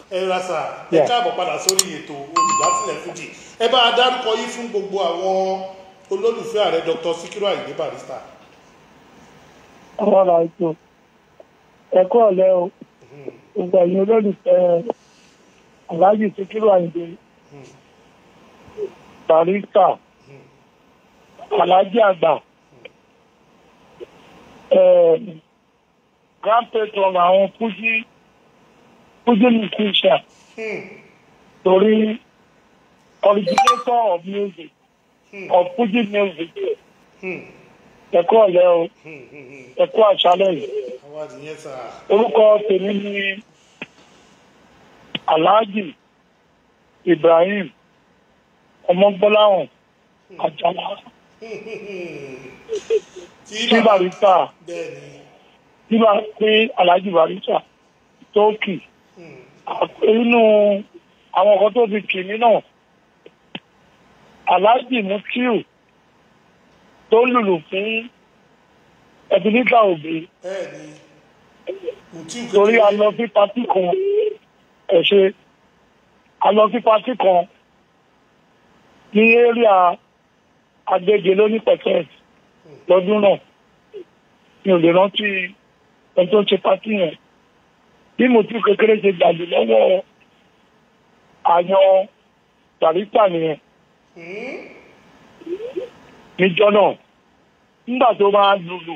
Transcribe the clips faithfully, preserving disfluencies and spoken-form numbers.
ẹ ra sà ẹ káàbọ̀ padà sórí ètò olùdásílẹ̀ fújì ẹ bá a dárúkọ yín fún gbogbo àwọn olólùfẹ́ ààrẹ Dr. Sikiru Ayinde Barrister. àwọn ará ètò ẹ̀kọ́ ọ̀lẹ́ o gbogbo ẹ̀yin olólùfẹ́ Alhaji Sikiru Ayinde Barrister Alhaji àgbà grand patron àwọn fújì fújì musician torí originator of music of fújì music ẹ̀kọ́ ọ̀lẹ́ o ẹ̀kọ́ àṣálẹ́ yìí orúkọ tèmi ni Alhaji Ibrahim Ọmọgbọ́láhàn Àjàlá tí Barrister nígbà pé Alhaji Barrister tó kì inú àwọn ọkọ̀ tó fi kì mí náà Alhaji Mutiu tó lùlù fún Ebenezer Obey torí a lọ sí pátì kan ẹ̀ṣẹ́ a lọ sí pátì kan ní area Agége lóní pẹ̀tẹ́ lọ́dún náà mi ò lè rántí ẹni tó ń ṣe pátì yẹn bí mo tún kékeré ṣe gbàgbé lọ́wọ́ àyàn Barrister nìyẹn níjọ́ náà nígbà tó máa lùlù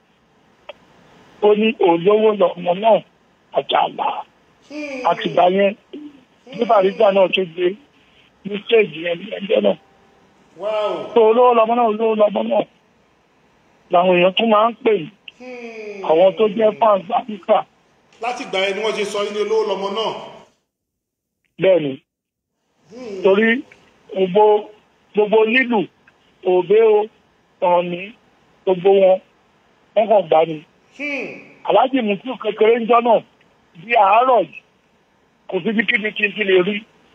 ó ní olówó lọ́mọ náà Àjàlá àtìgbà yẹn ní Barrister náà tó gbé ní stéèjì yẹn ní ẹgbẹ́ náà tó olówó lọ́mọ náà olówó lọ́mọ náà làwọn èèyàn tún máa ń pè ní àwọn tó jẹ́ fans Barrister. láti ìgbà yẹn ni wọ́n ṣe sọ ilé olówó lọ́mọ náà. bẹ́ẹ̀ ni torí gbogbo gbogbo lílù Obey o Ọ̀ọ̀ni gbogbo wọn wọ́n kàn gbá ni. Alhaji Mutiu kékeré ń jọ náà bí àárọ̀ yìí kò sí kíbi kí n ti lè rí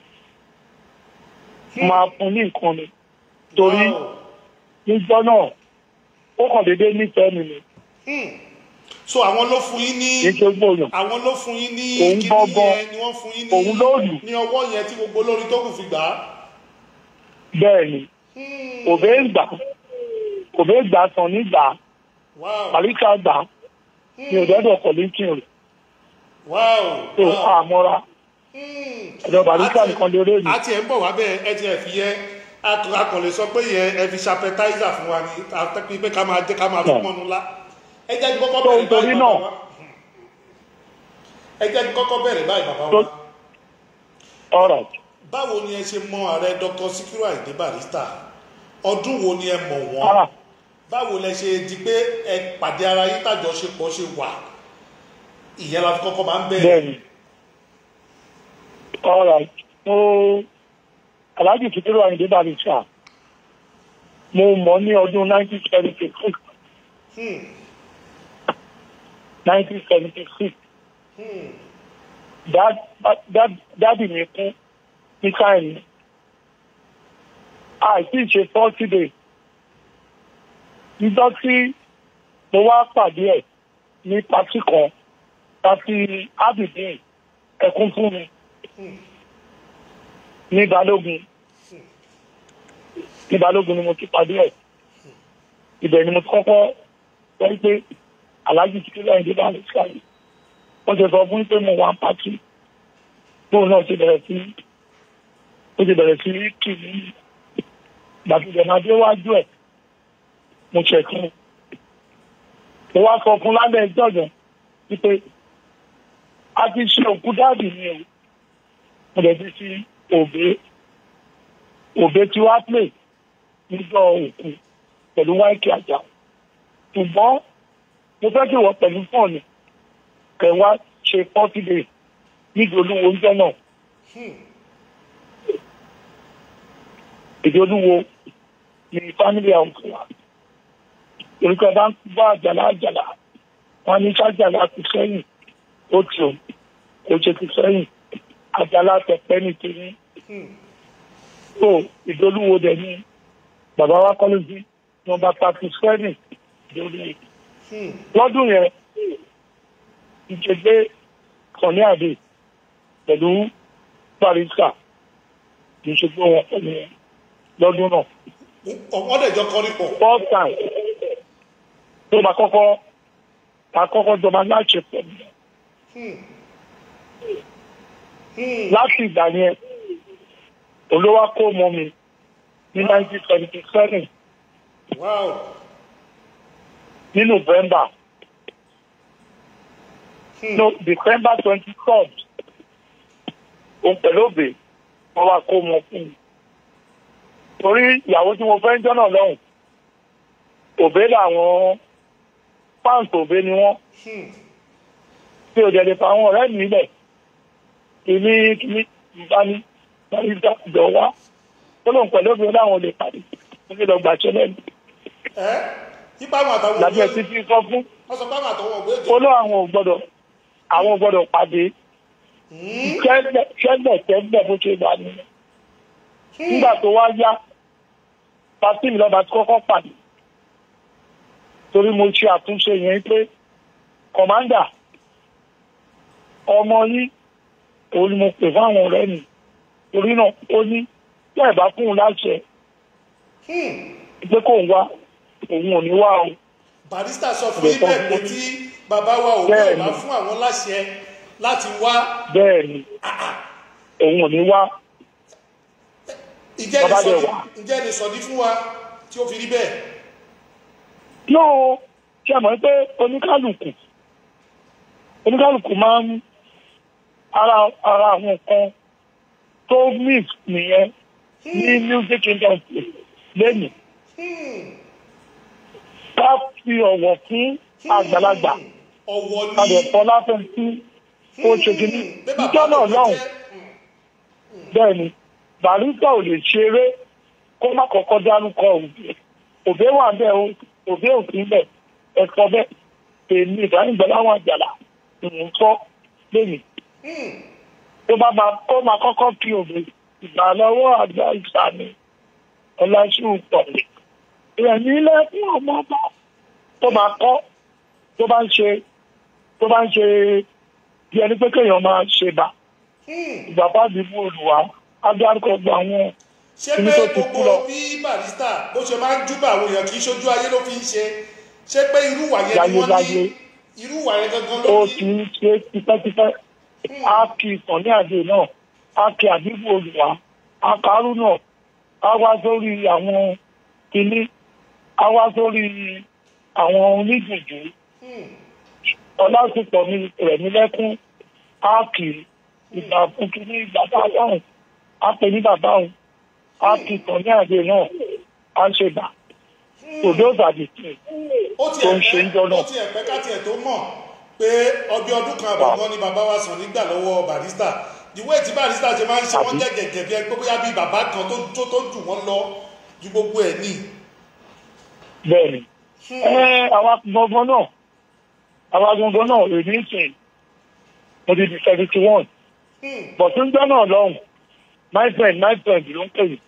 máa fún ní nǹkan ni torí níjọ́ náà ó kàn déédéé nífẹ̀ẹ́ mi ni. so àwọn ló fún yín ní àwọn ló fún yín ní kíní yẹn ni wọ́n fún yín ní ní ọwọ́ yẹn tí gbogbo olórin tó kù fi gbà á. bẹ́ẹ̀ ni Obey gbà Obey gbà sàn nígbà Barrister gbà ní òdẹ́dọ̀ kọ̀lẹ́tì rẹ̀ tó àmọ́ra ẹ̀dọ̀ Barrister nìkan lè rí èyí. a ti ẹ̀ ń bọ̀ wá bẹ́ẹ̀ ẹ ti ẹ̀ fi yẹ akọ̀lẹ̀ sọ pé yẹn ẹ fi ṣapẹtáìsà fún wa ní àtẹ́pẹ́ pé ká máa jẹ́ ká máa fún mọ́nu lá ẹ jẹ́ kí kọ́kọ́ bẹ̀rẹ̀ báyìí bàbá wa ẹ jẹ́ kí kọ́kọ́ bẹ̀rẹ̀ báyìí bàbá wa. báwo ni ẹ ṣe mọ ààrẹ Dr. Sikiru Ayinde Barrister ọdún wo ni ẹ mọ̀ wọ́n báwo lẹ ṣe di pé ẹ pàdé ara yín tàjọṣepọ̀ ṣe wà ìyẹn la fi kọ́kọ́ máa ń bẹ̀rẹ̀. bẹ́ẹ̀ni alright mo Alhaji Sikiru Ayinde Barrister mo mọ̀ ní ọdún nineteen seventy six nineteen seventy six dáàdì mi kú ní káyìn àìsí ìṣe forty days nígbà tí mo wá pàdé ẹ̀ ní pátì kan pátì Abidin ẹkún fún mi ní Balógun ní Balógun ni mo ti pàdé ẹ̀ ibẹ̀ ni mo ti kọ́kọ́ sọ pé Alhaji Sikiru Ayinde Barrister wọ́n ti sọ fún pé mo wà pátì tóun náà ti bẹ̀rẹ̀ sí ó ti bẹ̀rẹ̀ sí kì í gbàtúgbẹ̀ máa dé wájú ẹ̀ mo ṣẹ̀kún mo wá sọ fún lábẹ́ ìjọ̀jọ̀ wípé a ti ṣe òkú dáàbì mi o mo lè fi sí Obey Obey tí wá pè níjọ́ òkú pẹ̀lú Wáìkì Àjàó ṣùgbọ́n mo fẹ́ kí wọ́n pẹ̀lú fọ́ọ̀nù kẹ̀ wá ṣe forty days nídìí Olúwo oúnjẹ náà ìdí Olúwo ní family house wa orúkọ bá ń bá Àjàlá Àjàlá wọn ní sájàlá ti sẹ́yìn ó ti ò kò ṣe ti sẹ́yìn Àjàlá tẹ̀pẹ́ nítorí tó ìdí Olúwo dẹ̀ ní bàbá wa kọ́ ló sí nọ́mbà thirty seven ìdí lọ́dún yẹn ìjẹgbẹ́ Sọ̀ní Àdé pẹ̀lú Barrister kì í ṣe pé wọn pẹ̀lú lọ́dún náà. Wọ́n dẹ̀ jọ kọrin pọ̀. First time tó máa kọ́kọ́ máa kọ́kọ́ jọba láṣẹ pẹ̀lú. Láti ìgbà yẹn olówó kó mọ́ mi ní nineteen seventy seven. Wow. Ní November. Hmm. No, December twenty-third. Òun pẹ̀lú òbí wọ́n wá kó mọ́ fún mi. Torí ìyàwó tí mo fẹ́ ń jọ́nà lọ́hùn. Òbé làwọn fáǹsì òbé ni wọ́n. Tí ò jẹ́ lè fa àwọn ọ̀rẹ́ mi lẹ̀. Kìíní kìíní ìbáni Barrister jọ wá. Tó lóun pẹ̀lú òbí láwọn olè pàdé. Mo fi lọ gbàṣẹ́ lẹ́nu. Ẹ́ yípa àwọn àtàwọn òbí. Làbẹ́ títí sọ fún. Wọ́n sọ pé àwọn àtàwọn òbí èjì. Ó lọ àwọn ò gbọ́dọ̀ àwọn ò gbọ́dọ̀ pàdé. Ṣẹ́gbẹ̀ ṣẹ́gbẹ̀ bó ṣe wà nìyẹn. Nígbà tó wá yá, pàtí mi lọ́ba tí kọ́kọ́ pàdé. Torí mo ṣe àtúnṣe yẹn pé kọ̀mándà ọmọ yìí òun ni mo pè fún àwọn ọ̀rẹ́ mi. Torí náà ó ní tí ẹ̀ bá fún un láṣẹ pé kò ń wá òun ò ní wá o. Barrister sọ fún ibẹ̀ pé tí bàbá wa ò bẹ́ẹ̀ bá fún àwọn láṣẹ láti wá. Bẹ́ẹ̀ ni òun ò ní wá. Ǹjẹ́ lè sọ̀dí fún wa tí ó fi rí bẹ́ẹ̀? Yóò ṣe mọ̀ pé oníkálùkù oníkálùkù máa ń ara ara àwọn nǹkan tó mix nìyẹn ní music industry lẹ́nu. Ká fi ọ̀wọ̀ fún àgbàlagbà. Ọ̀wọ̀ ni. Àdẹ̀fọ́ láfẹ́ tí ó ṣe kìíní. Ìjọ náà lọ́hùn. Bẹ́ẹ̀ ni, Barrister ò lè ṣeré kó má kọ́kọ́ dárúkọ òbí. Òbí wà bẹ́ẹ̀ o, òbí ò sí bẹ́ẹ̀. Ẹ̀kọ́ bẹ́ẹ̀. Èmi ìdánilẹ́láwọ̀n àjàlá ìwọ̀n sọ lẹ́nu. Tó bá máa kó máa kọ́kọ́ kí òbí ìgbà lọ́wọ́ àgbà ìsàmì ọláṣù pọ̀lẹ̀. Ìrẹ̀mí ilé fún ọmọ ọba tó máa kọ́ tó bá ń ṣe tó bá ń ṣe bí ẹni pé kéèyàn máa ṣe bá. Ìgbà bá dìbò olùwà adarúkọ gba àwọn ṣé pé gbogbo bí Barrister bó ṣe máa ń júbà àwọn èèyàn kì í ṣojú ayé ló fi ń ṣe ṣé pé irú ìwà yẹn ni wọ́n ní irú ìwà yẹn gangan ló ní. Ó ti ń ṣe tipẹ́tipẹ́ á kí ìtàn ní àdé náà á kí àdìbò olùwà á kárú náà á wá sórí àwọn kìíní á wá sórí àwọn oníjùjú ọlásùpọ̀ mi rẹ̀ mí lẹ́kún á kì í ìgbà fún kìíní ìgbà bá dáhùn á pè ní bàbá òun á kì í tàn ní àdé náà á ṣe bà òdó ìbàdí tó ń ṣe ń jọ náà. ó ti ẹ̀pẹ́ ká tiẹ̀ tó mọ̀ pé ọbẹ̀ ọdún kan àbọ̀gbọ́n ni bàbá wa sàn nígbà lọ́wọ́ Barrister ìwé tí Barrister ṣe máa ń ṣe wọ́n jẹ́ gẹ̀gẹ̀ bí ẹgbẹ́ bóyá bíi bàbá kan tó tó jù wọ́n lọ ju gbogbo ẹ̀ ní. Bẹ́ẹ̀ni ẹ àwa gbọngàn náà àwa gbọngàn náà èmi ń sìn mo ti di seventy one bọ̀tún jẹ́ náà lọ́hùn my friend my friend ló ń pè mí.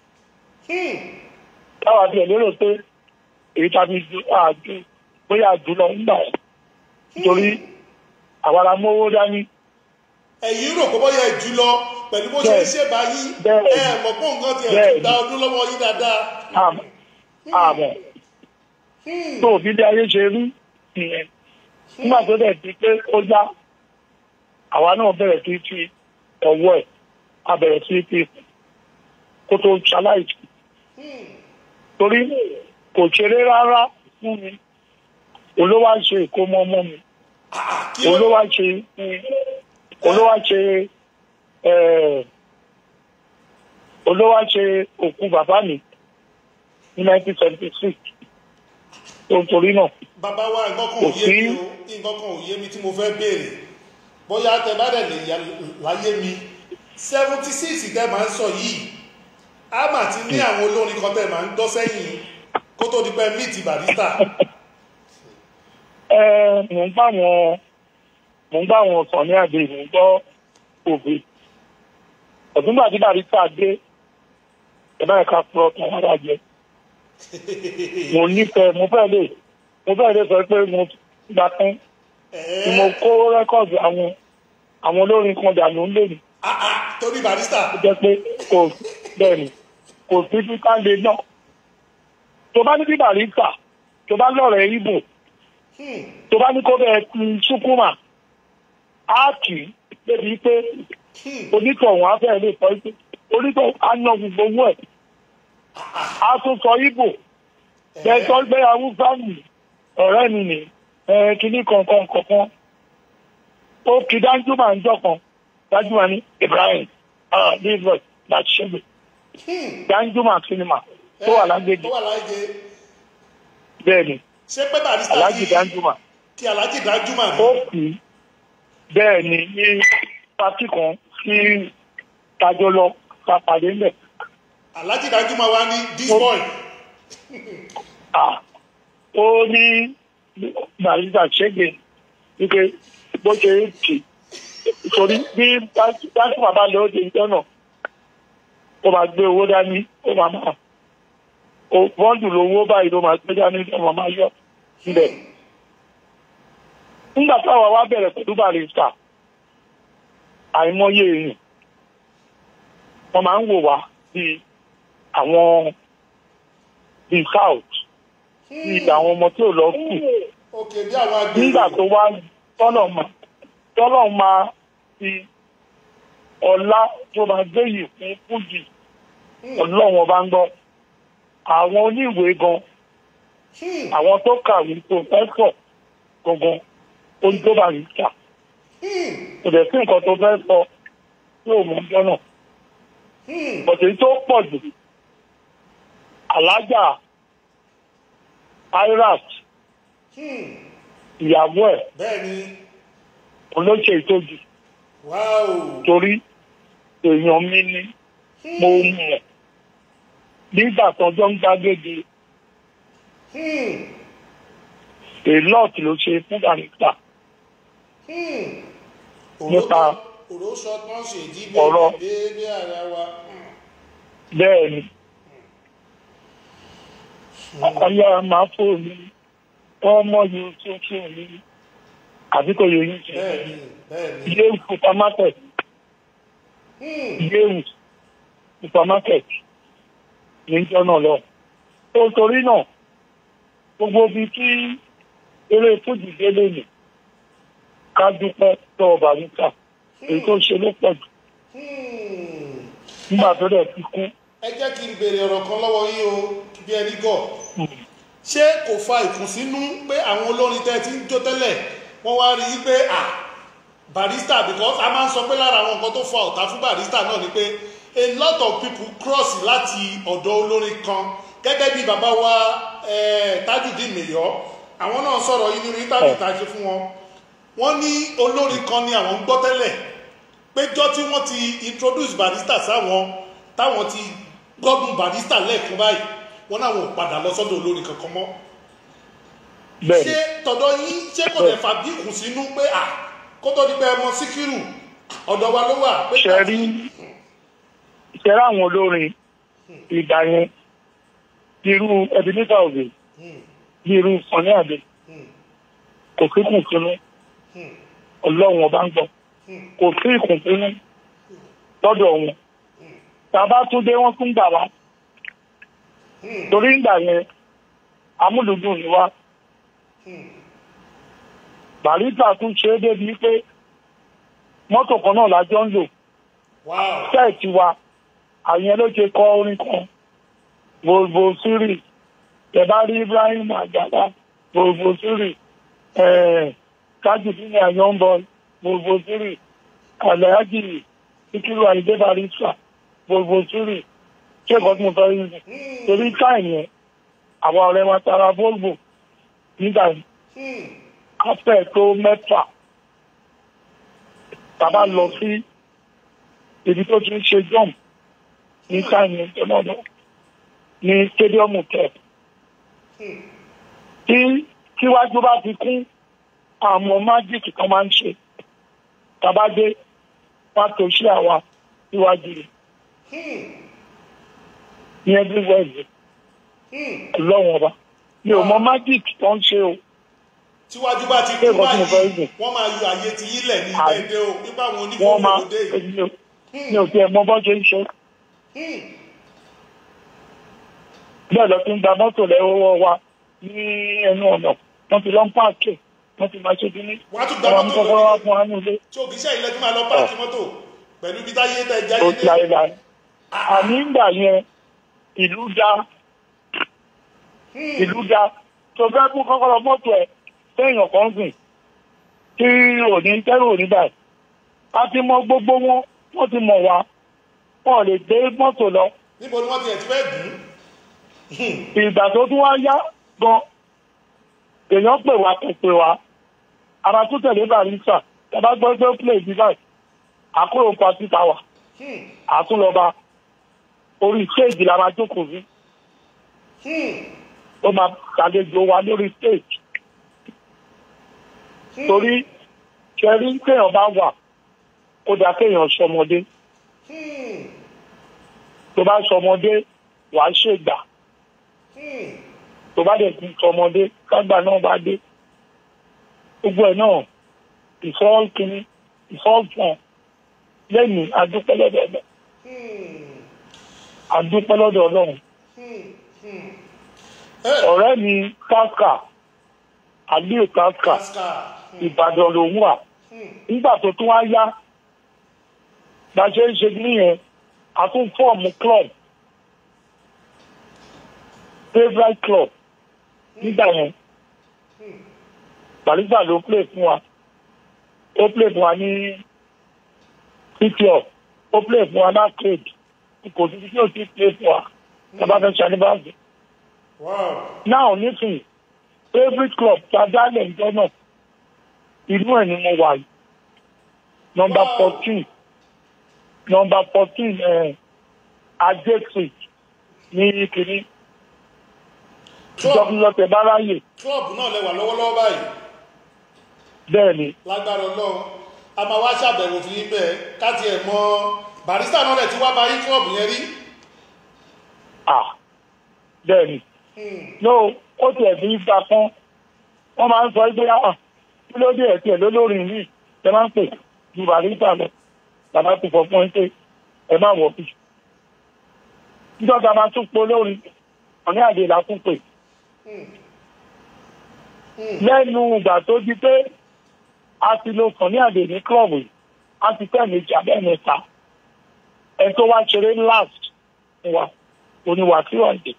Táwa bí ẹ lérò pé èyí tàbí àjò bóyá àjùlọ ń gbà nítorí àwa la mówó dání. Ẹ̀yin rò pé bóyá ìjùlọ pẹ̀lú bó ṣe ń ṣe báyìí ẹ mọ̀ pé nǹkan ti ẹ̀ gba ọdún lọ́wọ́ yín dáadáa. Àmọ́ tó òbí bí ayé ṣe rí nìyẹn nígbà tó dẹ̀ di pé ó já àwa náà bẹ̀rẹ̀ sí fi ọwọ́ ẹ̀ a bẹ̀rẹ̀ sí fi kó tó ṣaláìsí torí kò ṣeré rárá fún mi olówó ṣe ìkómọ ọmọ mi olówó ṣe olówó ṣe olówó ṣe òkú bàbá mi ní nineteen seventy six tó ń torí náà. Bàbá wa nǹkan kan ò yé mi o nǹkan kan ò yé mi tí mo fẹ́ béèrè bóyá tẹ bá dẹ̀ lè yà láyé mi seventy six tẹ máa ń sọ yìí a máa ti ní àwọn olórin kan tẹ máa ń gbọ́ sẹ́yìn kó tó di pé meet Barrister. ẹ mò ń bá wọn mò ń bá wọn sọ ní àdé mò ń gbọ́ òbí ọ̀dúngbà tí Barrister dé ẹ̀bá ẹ̀ka pọ̀ ọ̀tàn wọn dájẹ́ mo nífẹ̀ẹ́ mo fẹ́ lè mo fẹ́ lè sọ pé mo gbà tán ni mo kó rẹ́kọ̀dù àwọn àwọn olórin kan dànù lónìí torí Barrister. ó jẹ́ pé kò bẹ́ẹ̀ ni kò sí kíkà lè náà tó bá ní bí Barrister tó bá lọ́rẹ̀ Ìgbò tó bá ní kó bẹ́ẹ̀ ti Chukwuma á kì í débi pé onítọ̀hún á fẹ́ẹ́ lè sọ pé onítọ̀hún á ná gbogbo owó ẹ̀ á tún sọ Ìgbò bẹ́ẹ̀ tó gbé Haúsá nì ọ̀rẹ́ mi nì kíní kankan kankan ó kí Danjuma ń jọ kan Danjuma ní Ibrahim david Batsebe Danjuma sinima tó wà lágbègbè bẹ́ẹ̀ ni Alhaji Danjuma tí Alhaji Danjuma ní. ó kì í bẹ́ẹ̀ ni ní pátì kan tí tajọ lọ ta pàdé ń bẹ̀. Alhaji Danjuma wá ní this boy. ó ní Barrister ṣẹ́gbẹ̀ wípé bó ṣe ń kì í torí bí Danjuma bá lè ó di ìjọ náà ó máa gbé owó dání ó máa máa bọ́ọ̀dù lówó báyìí ló máa gbé dání ó máa máa yọ níbẹ̀. nígbà táwa wá bẹ̀rẹ̀ pẹ̀lú Barrister àìmọye èèyàn wọ́n máa ń wò wá bíi àwọn bíi south bíi àwọn ọmọ tí ò lọ kù nígbà tó wá tọ́lọ̀ máa tọ́lọ̀ máa fi ọlá tó máa gbé yìí fún fújì ọlọ́wọ́n bá ń gbọ́ àwọn oníwèé gan àwọn tó kàwé pòfẹ́sọ̀ gangan ojú tó Barrister kò dẹ̀ sí nǹkan tó fẹ́ sọ yóò mú ọjọ́ náà bọ̀dé tó pọ̀ jù alájà irat ìyàwó ẹ̀ olóṣè ìtòjì torí èèyàn mi ni mo mọ̀ nígbà tọ́jọ́ ń gbàgede èlọ́ọ̀tì ló ṣe fún Barrister nípa ọ̀rọ̀ bẹ́ẹ̀ ni ayára máa fò ní ọmọ yìí tó fò ní àbíkò yìí ṣe yéèwù supermarket yéèwù supermarket níjọ́ náà lọ tó torí náà gbogbo bíi tí eré fújì délé nì ká dúpẹ́ lọ́wọ́ Barrister èyí tó ṣe ló pọ̀ jù nígbà tó dẹ̀ fi kú. ẹ jẹ́ kí n béèrè ọ̀rọ̀ kan lọ́wọ́ yín o bí ẹni gọ̀ ṣé kò fa ìkùnsínú pé àwọn olórin tẹ́ ti ń jó tẹ́lẹ̀ wọ́n wá rí i pé à Barrister because a máa ń sọ pé lára àwọn nǹkan tó fa ọ̀tá fún Barrister náà ni pé a lot of people cross láti ọ̀dọ̀ olórin kan gẹ́gẹ́ bí bàbá wa Tajudeen Mayor àwọn náà sọ̀rọ̀ yìí nínú interview tá a ṣe fún wọn wọ́n ní olórin kan ni àwọn ń gbọ́ tẹ́lẹ̀ péjọ tí wọ́n ti introduce Barrister sáwọn táwọn ti gbọ́dún Barrister lẹ́ẹ̀kan báyìí wọ́n náà wọ́n padà lọ sọ́dọ̀ olórin kankan mọ́. ṣé tọ̀dọ̀ yín ṣé kò lè fàbí ìkùn sínú pé à kó tó di pé ẹ mọ Síkírù ọ̀dọ̀ wa ló wà. ṣẹ́rí ṣẹ́rí àwọn olórin ìgbà yẹn irú Ebenezer Obey irú Sunny Adé kò sí kùn sínú ọlọ́run ọba ń gbọ́ kò sí ìkùnsínú lọ́dọ̀ wọn tàbá tún dé wọ́n tún gbà wá torí ìgbà yẹn amúlùdùn ni wá Barrister tún ṣe é débi pé mọ́tò kan náà lájọ́ ń lò sẹ́ẹ̀tì wa àyẹn ló ṣe kọ orin kan Volvo Siri tẹ̀bá rí Ibrahim Àjàlá Volvo Siri Tajudeen Ayọ̀ǹbọ̀ Volvo Siri Alhaji Síkírù Àyìndé Barrister Volvo Siri ṣé ìkọ́ tí mo fẹ́ rí torí táìmù yẹn àwọn ọ̀rẹ́ wa tara Volvo nígbà afẹ́ tó mẹ́fà tàbá lọ sí ibi tó ti ń ṣe jump ní táìmù yẹn tó náà ní stadium kẹ tí tíwájú bá ti kún àwọn májíìkì kan máa ń ṣe tàbádé wá tó ṣe àwa síwájú rẹ̀ ní everywhere lọ́wọ́n ọba mi ò mọ májíìkì tó ń ṣe o. tíwájú bá ti kún báyìí wọ́n máa yọ àyè ti yílẹ̀ ní ẹ̀dẹ́ o nípa àwọn onífọ́fọ́ òde yìí. mi ò tiẹ̀ mọ bọ́ ṣe ń ṣe. bẹ́ẹ̀ lọ ti ń gba mọ́tò lẹ́wọ́ wa ní ẹnu ọ̀nà wọ́n ti lọ ń pààkì wọ́n ti máa ṣe bí ní. wọ́n á tún gba mọ́tò lórí tí o kì í ṣe ilẹ̀ tí máa lọ páàkì mọ́tò pẹ̀lú ibi táyé tẹ̀ jáde dé. ó ti ayé la àní ìgbà yẹn ìlú dá ìlú dá tó fẹ́ kú kọ́kọ́rọ́ mọ́tò ẹ̀ téèyàn kan sìn tí òní tẹ́rù òní báyìí a ti mọ gbogbo wọn wọ́n ti mọ̀ wá wọn lè gbé mọ́tò lọ. níbo ni wọ́n ti ẹ̀ ti fẹ́ gùn. ìgbà tó tún wá yá gan èèyàn pè wá kò pè wá ara tún tẹ̀lé Barrister tàbá gbọ́ pé ó play device àkóró pàtí tàwà àtúnlọba orí stage la máa jókòó sí ó máa ṣàlejò wa lórí stage torí ṣẹ́rí kéèyàn bá wà kó dá kéèyàn ṣọmọdé tó bá ṣọmọdé wàá ṣègbà tó bá dẹ̀ ti ṣọmọdé kágbà náà bá dé gbogbo ẹ̀ náà ìfọ́ kínní ìfọ́ fún lẹ́yìn adúpẹ́ lọ́dọ̀ ọ̀dọ̀ adúpẹ́ lọ́dọ̀ ọlọ́run ọ̀rẹ́ mi káàkà àgbé káàkà ìbàdàn lòún wà nígbà tó tún wá yá bá ṣe ń ṣe nìyẹn a tún fọ́ọ̀mù club favourite club nígbà yẹn Barrister ló play fún wa ó play fún wa ní pípọ̀ ó play fún wa ní arcade kò sí tí ó ti play fún wa tàbá fẹ́ ṣàníbàgbé. now nísìnyí favourite club ta dálẹ̀ ìjọ náà inú ẹ̀ ni mo wà yìí number fourteen number fourteen Ajé street ní kìíní ìjọba lọ́tẹ̀ bá ráyè. club náà lẹ wà lọ́wọ́lọ́wọ́ báyìí. bẹ́ẹ̀ni. lágbára Ọlọ́run a máa wá ṣàbẹ̀wò fún yín bẹ́ẹ̀ káti ẹ̀ mọ Barrister náà lẹ̀ tí wá bá yín club yẹn rí. ah bẹ́ẹ̀ni. no ó tiẹ̀ fi ń gbà kan wọ́n máa ń sọ pé ah kí ló dé ẹ̀tì ẹ̀ lólórin yìí ẹ máa ń pè ju Barrister lọ bàbá tó fọ fún ẹ pé ẹ má wọ̀ bí. níjọba máa tún pọ̀ lórí ọ̀ní àdè là tún pè. lẹ́nu ìgbà tó di pé a ti lo kàn ní àdè ní klọ́ọ̀bù a ti tẹ̀ méjì abẹ́ mẹ́ta ẹ tó wá ṣeré last wa oníwà tí wọ́n dé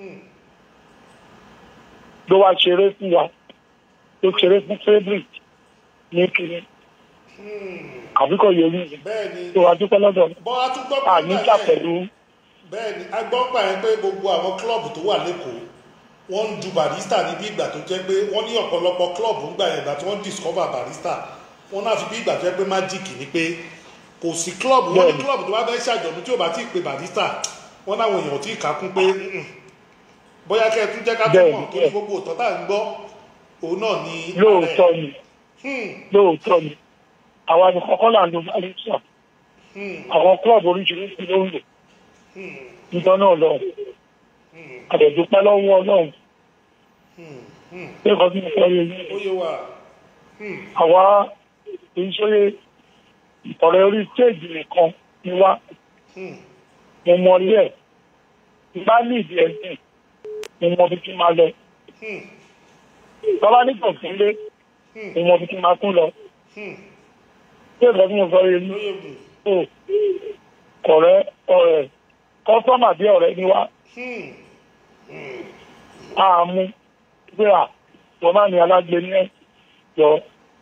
ló wá ṣeré fún wa ló ṣeré fún favourite ní kiri àbíkọ̀ yẹ̀yìn tó wá dúpẹ́ lọ́dọ̀ àníjà pẹ̀lú. bẹ́ẹ̀ni a gbọ́ pa ẹ pé gbogbo àwọn klọ́ọ̀bù tó wà lẹ́kọ̀ọ́ wọ́n ń du Barrister ní bí ìgbà tó jẹ́ pé wọ́n ní ọ̀pọ̀lọpọ̀ klọ́ọ̀bù ń gbà yẹn ìgbà tí wọ́n discover Barrister wọ́n náà fi bí ìgbà tó jẹ́ pé magic ni pé kò sí klọ́ọ̀bù wọ́n ní klọ́ọ̀bù tó bá fẹ́ ṣàjọ̀dún tí ò bá tí ì pe Barrister wọ́n náwọn èèyàn tí ì kákún pé bóyá kẹ́ ẹ tún jẹ́ ká tó mọ̀ torí gbogbo òtọ́ tá à ń gbọ́ òun náà ni. lóòótọ́ ni lóòótọ́ ni àwa ni kọ́kọ́ là ń lo Barrister àwọn klọ́ọ̀bù oríṣiríṣi ló ń lò nítorí náà lọ àdẹ̀dúpẹ́ lọ́wọ́ Ọlọ́run lẹ́kọ̀ọ́ tí mo fẹ́ yé yín àwa kì í ṣe ọ̀rẹ́ orí stéèjì nìkan ni wá mo mọ ilé ẹ̀ bá ní ìdí ẹ̀sìn mo mọ bí kí n máa lọ tọ́lá ní kọ̀ọ̀kúnlé mo mọ bí kí n máa kún lọ lẹ́kọ̀ọ́ tí mo fẹ́ yé yín ọ̀rẹ́ ọ̀rẹ́ kọ́sọ́mà bí ọ̀rẹ́ ni wá àmú pé à wọ́n máa ní alágbé ní ẹ̀jọ́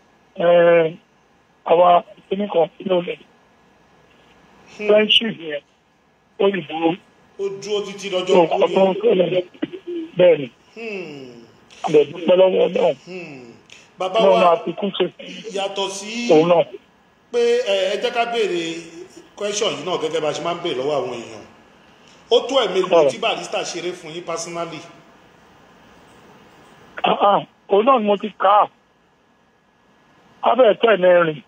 àwa kíníkan lónìí friendship yẹn ó lè dúró ó dúró títí lọ́jọ́ kúrò bẹ́ẹ̀ ni àbẹ̀dúpẹ́ lọ́wọ́ náà bàbá wa yàtọ̀ sí pé ẹ jẹ́ ká béèrè question yìí náà gẹ́gẹ́ bá ṣe máa ń béèrè lọ́wọ́ àwọn èèyàn ó tó ẹ̀mí ló tí Barrister ṣeré fún yín personally. òun náà ni mo ti kà á abẹ́ ẹ̀tọ́ ẹ̀mẹ́rin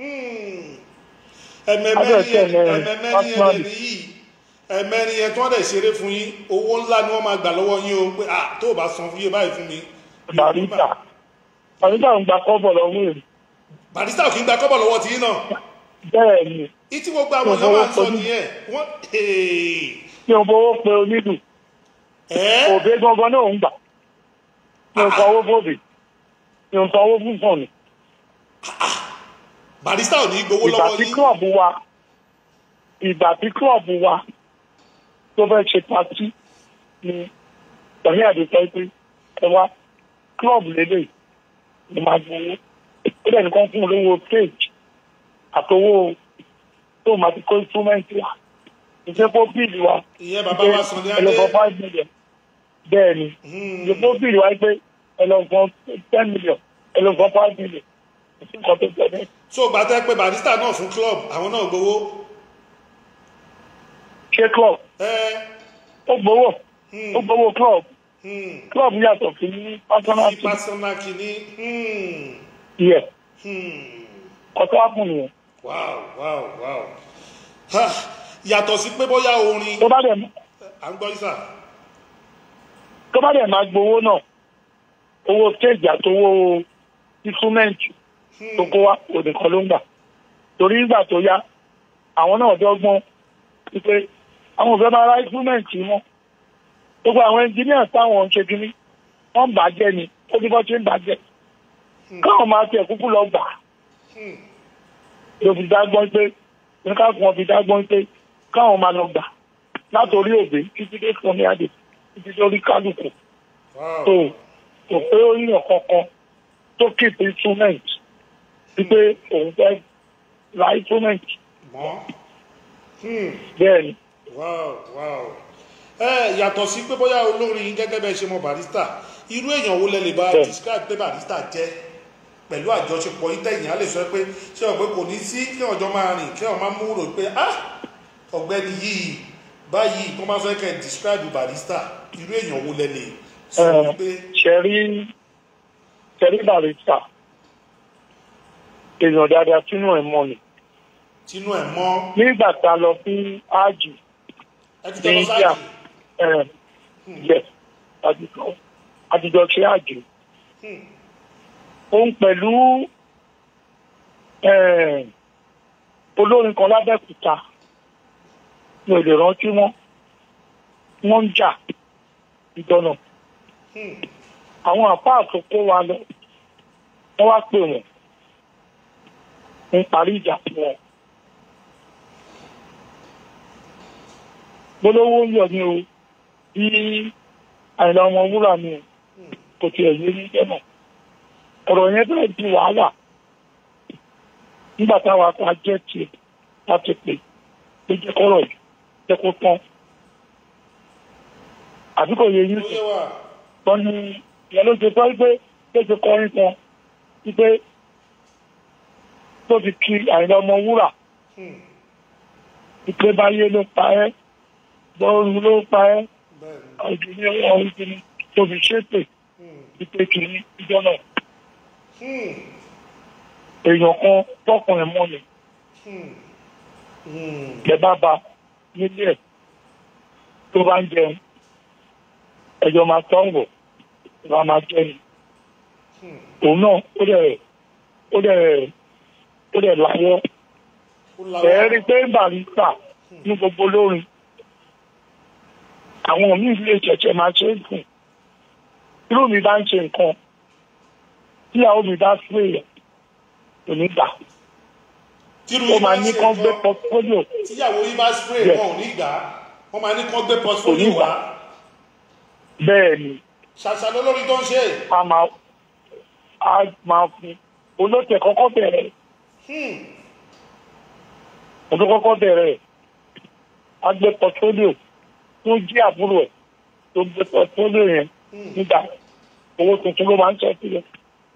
ẹ̀mẹ́rin ẹ̀mẹ́rin yìí ẹ̀mẹ́rin ẹ̀ tí wọ́n dẹ̀ ṣeré fún yín owó ńlá ni wọ́n máa gbà lọ́wọ́ yín o pé tó o bá san fún yín báyìí fún mi. Barrister Barrister ń gba kọ́bọ̀ lọ́wọ́ èrè. Barrister kì í gba kọ́bọ̀ lọ́wọ́ tiyín náà. bẹ́ẹ̀ ni. ìtí gbogbo àwọn èèyàn máa ń sọ nìyẹn wọ́n. mi ò fowó pe onílù. òbí gangan náà ń gbà. mi ò sanwó fòbí. mi ò sanwó fún sọ̀nù. Barrister ò ní gbowó lọ́wọ́ yín. ìgbà tí klọ́ọ̀bù wa ìgbà tí klọ́ọ̀bù wa tó fẹ́ ṣe pàtí ni tọ̀ní àdìsọ́ pé ẹ wá klọ́ọ̀bù lélẹ̀ ni máa gbowó. ó dẹ̀ nìkan fún olówó stage àtowó tó máa ti kó instrument wa ìṣẹ́pọ̀ bíìlì wa ìyẹn bàbá wa sọ ní adé ẹlọ́fọ́ five million bẹ́ẹ̀ ni ìṣẹ́pọ̀ bíìlì wa pé ẹlọ́fọ́ ten million ẹlọ́fọ́ five million ìṣẹ́pọ̀ tó tẹ̀ bẹ́ẹ̀. so gbàtẹ́ pé Barrister náà fún club àwọn náà gbowó. ṣé club ó gbowó ó gbowó club club yàtọ̀ sí ní personal kìíní. personal kìíní. yẹ ọ̀tọ̀ àpò nìyẹn. wow wow wow yàtọ̀ sí pé bóyá orin. tó bá dẹ̀ mọ́. à ń gbọ́ yín sà. tó bá dẹ̀ máa gbowó náà owó stage àtowó ìfúnmẹ́ǹtì tó kó wá òdìkan ló ń gbà torí nígbà tó yá àwọn náà dọ́gbọ́n wípé àwọn òfin máa ra ìfúnmẹ́ǹtì wọn gbogbo àwọn ẹnjìníà táwọn ń ṣe kínní wọ́n bàjẹ́ ni ó ní bọ́ ṣe ń bàjẹ́ káwọn máa tẹ̀ kúkú lọ gbà ló fi dágbọ́n pé nígbà tí wọ́n fi dágbọ́n pé káwọn máa lọ gbà látòrí òbí títí dé fún ní àdè títí lórí kálukú tó kò pé ó yàn kankan tó keep instrument wípé òun fẹ́ ra instrument bẹ́ẹ̀ ni. ẹ yàtọ̀ sí pé bóyá olórin gẹ́gẹ́ bẹ́ẹ̀ ṣe mọ Barrister irú èèyàn wo lẹ lè bá describe pé Barrister jẹ́ pẹ̀lú àjọṣepọ̀ yín tẹ̀yìn á lè sọ pé ṣé ọ̀gbẹ́ kò ní sí kí ọjọ́ máa rìn kí ọ̀ máa mú rò pé ah ọ̀gbẹ́ni yìí báyìí tó máa fẹ́ kẹ́ describe Barrister irú èèyàn wo lẹ lè sọ pé. ṣẹ̀rí ṣẹ̀rí Barrister èèyàn dáadáa tínú ẹ̀ mọ́ ni. tínú ẹ̀ mọ́. nígbà tá a lọ fún ájì ní India yes àtijọ́ ṣe àjì òun pẹ̀lú olórin kan lábẹ́kúta mi ò lè rántí wọn wọ́n ń jà ìdọ́nà àwọn àpáà tó kó wa lọ wọ́n wá pè wọ́n ń parí ìjà fún wọn. gbólówó ń yọ ní o bí Àyìnlá Ọmọwúrà ni kò tiẹ̀ yé ní jẹ́mọ̀ ọ̀rọ̀ yẹn bẹ́ẹ̀ di wàhálà nígbà táwa ta jẹ́ tiẹ̀ láti pè pé jẹ́ kọ́rọ̀ yìí jẹ́ kó tán àbí kò yé yín sí tọ́ ni ìyẹn ló ṣe tọ́ pé ló ṣe kọrin kan wípé tó fi kí Àyìnlá Ọmọwúrà wípé báyé ló pa ẹ́ bọ́ọ̀lù ló pa ẹ́ ọ̀dùn ní ọ̀hún kìíní tó fi ṣépè wípé kìíní ìjọ náà. èèyàn kan tọkùnrin mọ́ ni ẹ bá ba nílé ẹ̀ tó bá ń jẹun ẹjọ́ máa tọ́wọ̀ ìwà máa jẹ́ ni òun náà ó dẹ̀ ó dẹ̀ ó dẹ̀ láwọ́ ẹ̀ẹ́rí pé Barrister ní gbogbo lórin àwọn míì lè ṣẹ̀ṣẹ̀ máa ṣe é fún irú mi bá ń ṣe nǹkan tí àwọn mi bá fún èèyàn kò ní gbà ó máa ní kán gbé portfolio. tíyàwó yìí bá spray wọn ò ní gbà wọn máa ní kán gbé portfolio wá. bẹ́ẹ̀ ni. ṣàṣà lólórí tó ń ṣe. a máa a máa fún olóòtú kọ́kọ́ bẹ̀rẹ̀ olóòtú kọ́kọ́ bẹ̀rẹ̀ a gbé portfolio tó jí àbúrò ẹ̀ tó gbé portfolio yẹn nígbà owó tuntun ló máa ń sọ sílẹ̀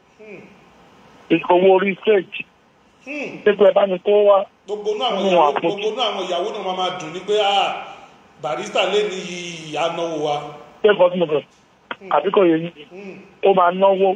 ìkòwò orí stage pépé bá ní kó wá. gbogbo náà àwọn ìyàwó gbogbo náà àwọn ìyàwó náà máa dùn ní pé ah Barrister lè ní ìyá náwó wa. ṣé bọ́sùn nìkan àbí kò yẹ yín ó máa náwó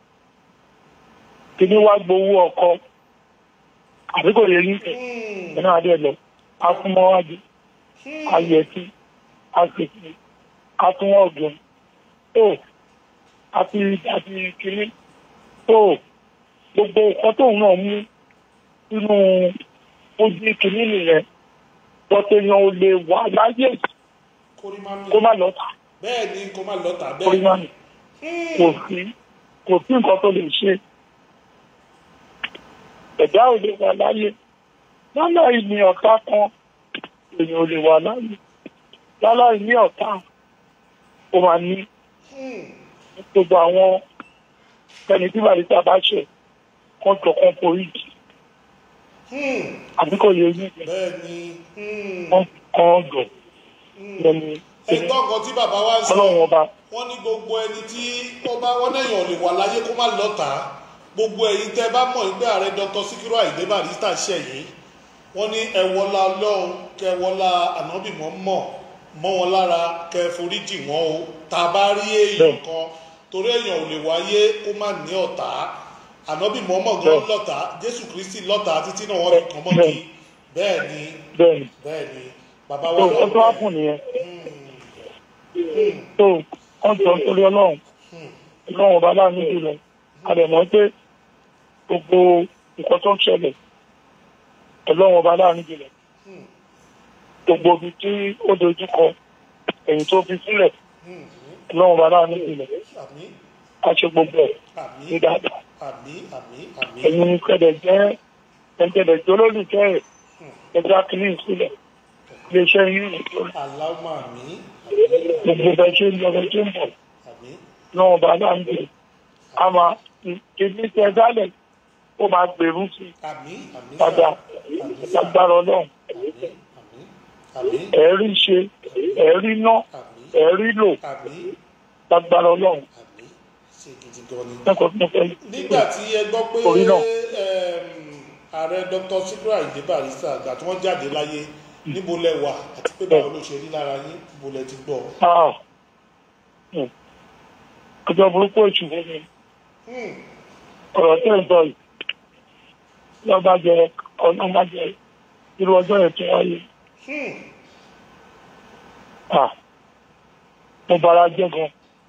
kíní wá gbowó ọkọ àbí kò yẹ yín ẹ̀ náà adé lọ afúnmọ́wájú ayẹ̀tí àṣèkì àtúnwọ̀gùn tó àti àti kìíní tó gbogbo nǹkan tóun náà mú nínú ó di kìíní nìyẹn bọ́tẹ̀ yan ò lè wà láyé kó má lọ́ta. bẹ́ẹ̀ ni kó má lọ́ta bẹ́ẹ̀ kó má kò sí kò sí nǹkan tó lè ṣe ẹ̀dá ò lè wà láyé láláì ní ọ̀tá kan èèyàn ò lè wà láyé láláì ní ọ̀tá ó máa ní gbogbo àwọn ẹni tí Barrister bá ṣe kán jọ kán forí jì àbí kò yẹ yín kán kán jọ lẹ́nu. ẹgbọ́n kan tí bàbá wa ń sọ wọ́n ní gbogbo ẹni tí wọ́n bá wọ́n náà yàn lè wà láyé kó má lọ́ta gbogbo ẹ̀yin tẹ́ bá mọ̀ ìgbé ààrẹ Dr. Sikiru Ayinde Barrister ṣẹ̀yìn wọ́n ní ẹ̀wọ́lá ọlọ́run kẹwọ́lá ànábì mọ́ mọ̀ mọ́ wọn lára kẹ foríjì wọn o tá a bá rí èèyàn kan torí èèyàn ò lè wáyé kó má ní ọ̀tá ànábì mọ́ mọ̀ gan lọ́tà Jésù Kristi lọ́tà títí náà wọ́n fi kàn mọ́ kí bẹ́ẹ̀ ni bẹ́ẹ̀ ni bàbá wa lọ́wọ́ tó wá fún nìyẹn tó wọ́n jọ nítorí ọlọ́run ọlọ́run ọba láàánú jùlọ àdèmọ́ pé gbogbo nǹkan tó ń ṣẹlẹ̀ ọlọ́run ọba láàánú jùlọ gbogbo ibi tí ó dojú kọ èyí tó fi sílẹ̀ ọlọ́run ọba láàánú jùlọ a ṣe gbogbo ẹ̀ ní dáadáa ẹ̀yin kẹ̀dẹ̀ jẹ́ ẹ̀kẹ̀dẹ̀ jẹ́ olólùfẹ́ ẹ̀ ẹ̀dá kìíní sílẹ̀ iléeṣẹ́ yìí nìkan gbogbo bẹ́ẹ̀ ṣe ń lọ bẹ́ẹ̀ ṣe ń bọ̀ náà ọba láàánú jùlọ a máa kìíní tẹ dálẹ̀ ó máa gbèrú sí padà lágbára ọlọ́run ẹ̀rí ṣe ẹ̀rí ná ẹ̀rí lò lágbára ọlọ́run. nígbà tí ẹ gbọ́ pé ààrẹ Dr. Sikiru Ayinde Barrister àgbà tí wọ́n jáde láyé níbo lẹ wà àti pé báwo ló ṣe rí lára yín níbo lẹ ti gbọ́. ọjọ́ burúkú èṣù fún mi ọ̀rọ̀ tẹ́ ń sọ yìí lọ́ba jẹ ọ̀nà má jẹ irú ọjọ́ yẹn tó wáyé. mo bara jẹ́ gan.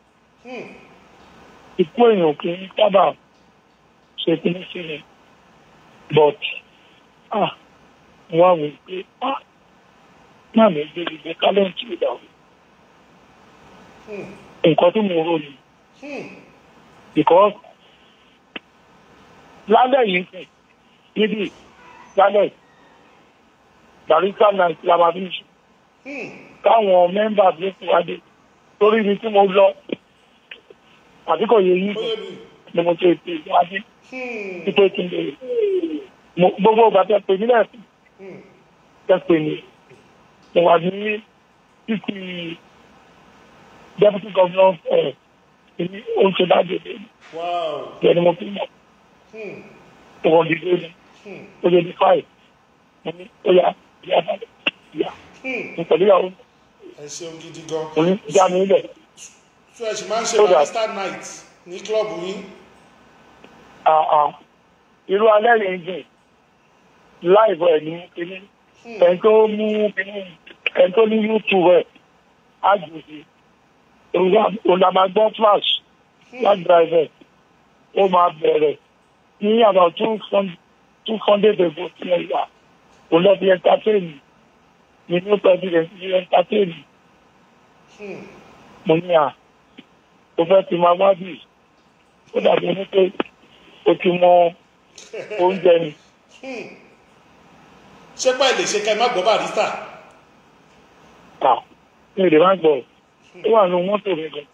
ikú èèyàn kì í sábà ṣe kí ní sí mi but wọ́n á wò pé náà mi gbé gbé kálẹ̀ǹtì ìdáwó nǹkan tí mo rò ní because lálẹ́ yìí sì níbi lálẹ́ Barrister night la máa fi ń ṣe káwọn mẹ́mbà bí kú wáde torí ibi tí mo lọ àbí kò yẹ yín ni mo ṣe ètò ìwádìí títí tí ń bèrè gbogbo ìgbà tẹ pè nílẹ̀ tẹ pè ní mo wà ní títí deputy governor ẹ̀ ní oúnjẹ lágbègbè yẹn ni mo fi mọ̀ ọ̀rọ̀ dìde ni ó lè di five ó yà yà yà nítorí àwọn ẹ ṣeun gidi gan. òní já mi lẹ̀. so ẹ sì máa ń ṣe Barrister night ní kílọ̀bù yín. irú alẹ́ yìí jìn láìpẹ́ ẹ̀ ní kíní ẹni tó mú kíní ẹni tó ní YouTube ẹ̀ á jù sí olùdàmàgbọ́n flash láti drive ó máa bẹ̀rẹ̀ ní about two two hundred ago tí ẹ yà ó lọ bí entertain ní new president ní entertain mo ní à ó fẹ́ ti máa wá bì ó dàbí ẹni pé ó ti mọ oúnjẹ ni. ṣé pẹ́ lè ṣe ká ẹ má gbọ́ Barrister. mi ò lè má gbọ́ ó wà ní mọ́tò mi gan.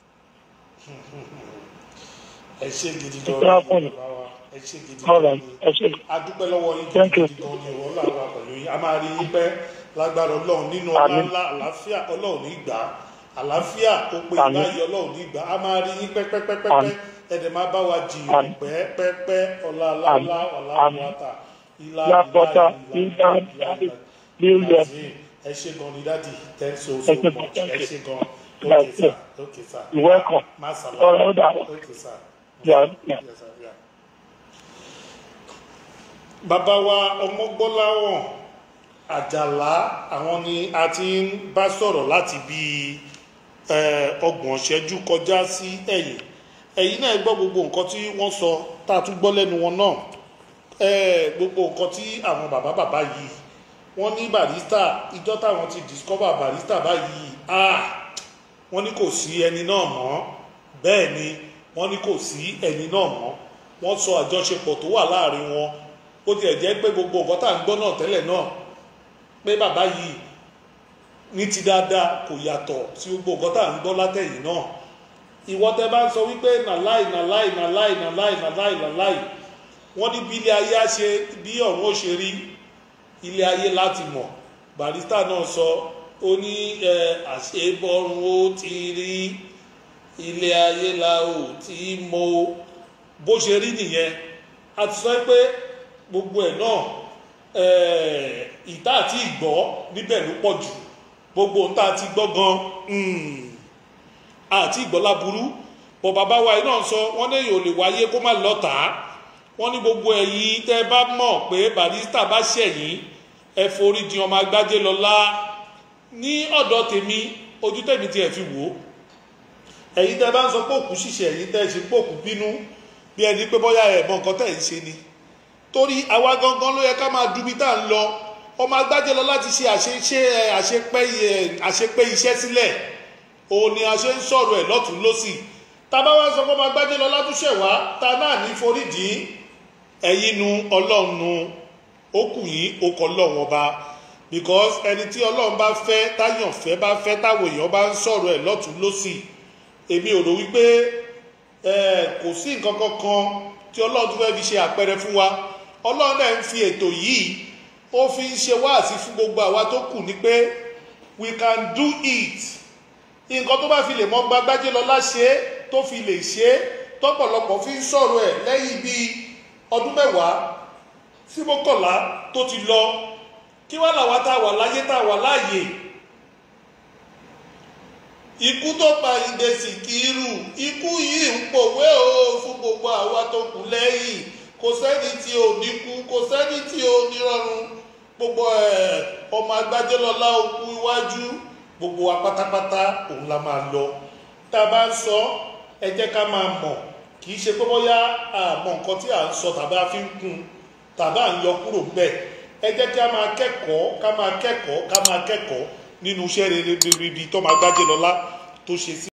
ẹ ṣe gidi gan ẹ ṣe gidi gan adúpẹ́ lọ́wọ́ yín gidi gan ni ọ̀rọ̀ làwọn pẹ̀lú yín a máa rí yín pẹ́ lágbára ọlọ́run nínú ọlá ńlá àlàáfíà ọlọ́run ní gbà àlàáfíà ó pé ìbáyé ọlọ́run ní gbà a máa rí yín pẹ́pẹ́pẹ́pẹ́ ẹ̀dẹ̀ máa bá wa jìyàn pẹ́pẹ́pẹ́ ọlá aláàlá ọlá àwàtà ilá ìlà ìlà ẹ ṣe gan ni dádì thank so so much ẹ ṣe gan okay sir okay sir you welcome ọ̀rọ̀ ọ̀dà okay sir. Yeah, yeah. Yes, sir, yeah. Bàbá wa Ọmọgbọ́láwọ̀n Àjàlá àwọn ni a ti ń bá sọ̀rọ̀ láti bí ọgbọ̀n ṣẹ́jú kọjá sí ẹ̀yìn ẹ̀yìn náà gbọ́ gbogbo nǹkan tí wọ́n sọ tá a tún gbọ́ lẹ́nu wọn náà gbogbo nǹkan tí àwọn bàbá bàbá yìí wọ́n ní Barrister ìjọ táwọn ti discover Barrister báyìí ah wọ́n ní kò sí ẹni náà mọ́ bẹ́ẹ̀ ni wọ́n ní kò sí ẹni náà mọ́ wọ́n sọ àjọṣepọ̀ tó wà láàrin wọn ó tiẹ̀ jẹ́ pé gbogbo nǹkan tá à ń gbọ́ náà tẹ́lẹ̀ náà pé bàbá yìí ní ti dáadáa kò yàtọ̀ sí gbogbo nǹkan tá à ń gbọ́ látẹ̀yìn náà ìwọ tẹ bá ń sọ wípé nàláì nàláì nàláì nàláì nàláì nàláì wọ́n ní bí ilé ayé á ṣe bí ọ̀run ó ṣe rí ilé ayé láti mọ̀ Barrister náà sọ ó ní ẹ àṣebọ̀run ó ti rí ilé ayé la ò tí mọ bó ṣe rí nìyẹn a ti sọ pé gbogbo ẹ̀ náà ìta àti ìgbọ́ níbẹ̀ ló pọ̀ jù gbogbo ohun tá a ti gbọ́ gan àti ìgbọ́ láburú bọ̀ bàbá wa yìí náà sọ wọ́n ní èyí ò lè wáyé kó má lọ́ta wọ́n ní gbogbo ẹ̀yin tẹ́ bá mọ̀ pé Barrister bá ṣẹ̀yìn ẹ forí jìn ọmọ Agbájé lọ́lá ní ọ̀dọ̀ tèmi ojú tèmi tí ẹ fi wò ó ẹ̀yin tẹ́ bá ń sọ pé òkú ṣìṣẹ́ ẹ̀yin tẹ́ ṣe pé òkú bínú bí ẹni pé bóyá ẹ̀ mọ nǹkan tẹ́ ń ṣe ni torí àwa gangan ló yẹ ká máa dubi tá à ń lọ ọmọ Agbájé lọ́lá ti ṣe àṣepé iṣẹ́ sílẹ̀ òun ni a ṣe ń sọ̀rọ̀ ẹ̀ lọ́tún lọ́sì tábà wá sọ pé ọmọ Agbájé lọ́lá tún ṣẹ̀ wá ta náà ní foríjìn ẹ̀yin nu ọlọ́run nu ó kù yín ó kọ lọ́wọ́n ọba because ẹni tí ọlọ́run bá fẹ́ táyàn fẹ́ bá fẹ́ táwọn èèyàn bá ń sọ̀rọ̀ ẹ̀ lọ́tún lọ́sì èmi ò rò wípé kò sí nǹkan kankan tí ọlọ́run tún fẹ́ fi ṣe àpẹẹrẹ fún wa ọlọ́run náà ń fi ètò yìí ó fi ń ṣe wáàsí fún gbogbo àwa tó kù ní pé we can do it nǹkan tó bá fi lè mọ Agbájé lọ́lá ṣe tó fi lè ṣe tọ́pọ̀lọpọ̀ fi ń sọ̀rọ̀ ẹ̀ lẹ́yìn bíi ọdún mẹ́wàá sí mọ́kànlá tó ti lọ kí wá làwa tá a wà láyé tá a wà láàyè ikú tó pa Ìdè Síkírù ikú yìí ń pòwé o fún gbogbo àwa tó kù lẹ́yìn kò sẹ́ni tí ò ní kú kò sẹ́ni tí ò ní rọrùn gbogbo ẹ̀ ọmọ Agbájé lọ́lá òkú iwájú gbogbo wa pátápátá òun la máa lọ tá a bá ń sọ ẹ jẹ́ ká máa mọ̀ kì í ṣe pé bóyá àmọ́ nǹkan tí à ń sọ tàbí a fi ń kún tàbí à ń yọ kúrò bẹ́ẹ̀ ẹ jẹ́ ká máa kẹ́kọ̀ọ́ ká máa kẹ́kọ̀ọ́ ká máa kẹ́kọ̀ọ́ nínú iṣẹ́ rere tó máa Agbájé lọ́lá tó ṣe sí.